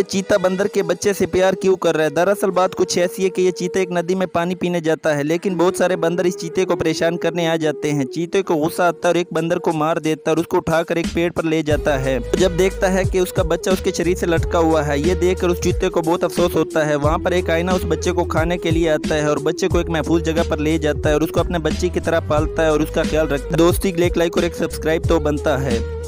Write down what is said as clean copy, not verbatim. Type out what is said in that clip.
ये चीता बंदर के बच्चे से प्यार क्यों कर रहा है? दरअसल बात कुछ ऐसी है कि ये चीता एक नदी में पानी पीने जाता है, लेकिन बहुत सारे बंदर इस चीते को परेशान करने आ जाते हैं। चीते को गुस्सा आता है और एक बंदर को मार देता है और उसको उठाकर एक पेड़ पर ले जाता है। जब देखता है कि उसका बच्चा उसके शरीर से लटका हुआ है, ये देखकर उस चीते को बहुत अफसोस होता है। वहाँ पर एक आईना उस बच्चे को खाने के लिए आता है और बच्चे को एक महफूज जगह पर ले जाता है और उसको अपने बच्चे की तरह पालता है और उसका ख्याल रखता है। दोस्ती, एक लाइक और एक सब्सक्राइब तो बनता है।